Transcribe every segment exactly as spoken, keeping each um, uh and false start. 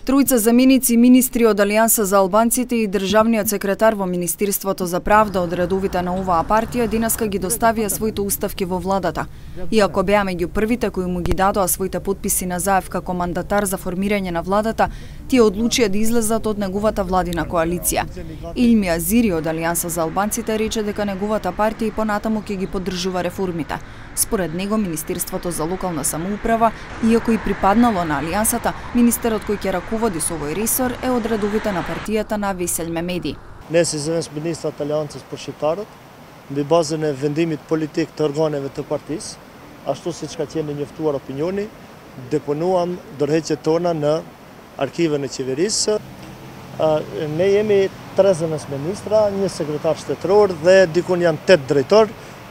Тројца заменици министри од Алијанса за албанците и државниот секретар во Министерството за правда од редовите на оваа партија денеска ги доставија своите уставки во владата. Иако беа меѓу првите кои му ги дадоа своите потписи на Заев како мандатар за формирање на владата, тие одлучија да излезат од неговата владина коалиција. Илми Азири од Алијанса за албанците рече дека неговата партија и понатаму ќе ги поддржува реформите. Според него, Министерството за локална самоуправа, иако и припаднало на Алијансата, министерот кој ќе ракувади со овој ресор е од редовите на партијата на Весель Мемеди. Ne si zëvendës ministrat Aleancës për Shqiptarët, mbi bazën e vendimit politik të organeve të partisë, ashtu siç ka qenë njoftuar opinioni, deponuam dorëheqjet tona në arkivën e qeverisë. Ne jemi tre zëvendës ministra, një sekretar shtetëror dhe dikun janë tetë drejtor.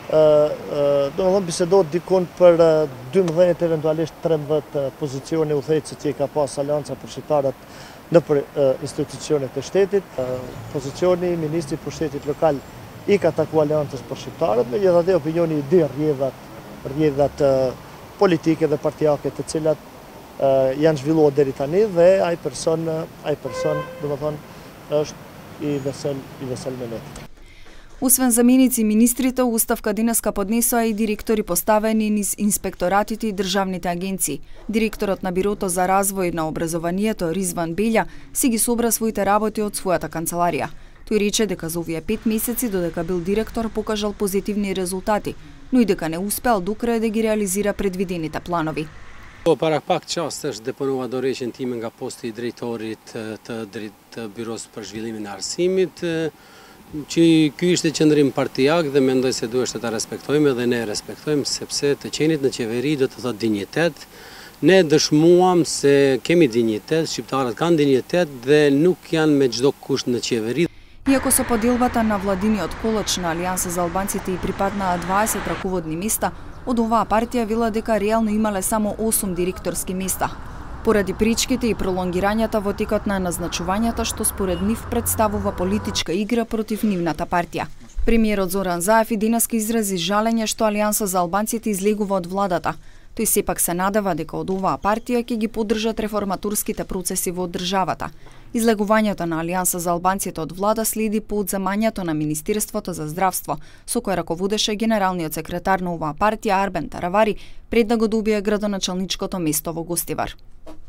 Do të thonë bisedohet dikun për dymbëdhjetë eventualisht tridhjetë pozicione udhëheqëse që i ka pas Aleanca për Shqiptarët në për institucionet e shtetit. Pozicioni i ministrit për shtetit lokal i ka taku Aleancës për Shqiptarët, megjithatë opinioni i di rrjedhat, rrjedhat politike dhe partijake të cilat janë zhvilluar deri tani dhe ai person, ai person, do të thonë, është i Vesel, i Vesel Mehmeti. Освен заменици министрите, уставка денеска поднесоа и директори поставени низ инспекторатите и државните агенции. Директорот на Бирото за развој на образованието Ризван Белја си ги собра своите работи од својата канцеларија. Тој рече дека за овие пет месеци додека бил директор покажал позитивни резултати, но и дека не успел до крај да ги реализира предвидените планови. Para pak çastesh deponova dorëheqjen time nga posti i drejtorit të, të Byros për Zhvillimin e Arsimit, që ky ishte qëndrim partijak dhe mendoj se duhet ta respektojmë dhe ne respektojmë sepse të qenit në qeveri do të thotë dinjitet. Ne dëshmuam se kemi dinjitet, shqiptarët kanë dinjitet dhe nuk janë me çdo kusht në qeveri. Иако со поделбата на владиниот колоч на Алијанса за албанците и припаднаа дваесет раководни места, од оваа партија вела дека реално имале само осум директорски места. Поради пречките и пролонгирањата во текот на назначувањата што според нив представува политичка игра против нивната партија. Премиерот Зоран Заев и денеска изрази жалење што Алијанса за албанците излегува од владата. Тој сепак се надева дека од оваа партија ќе ги поддржат реформаторските процеси во државата. Излегувањето на Алијанса за албанците од влада следи по одземањето на Министерството за здравство, со кое раководеше генералниот секретар на оваа партија Арбен Таравари пред да го добие градоначалничкото место во Гостивар.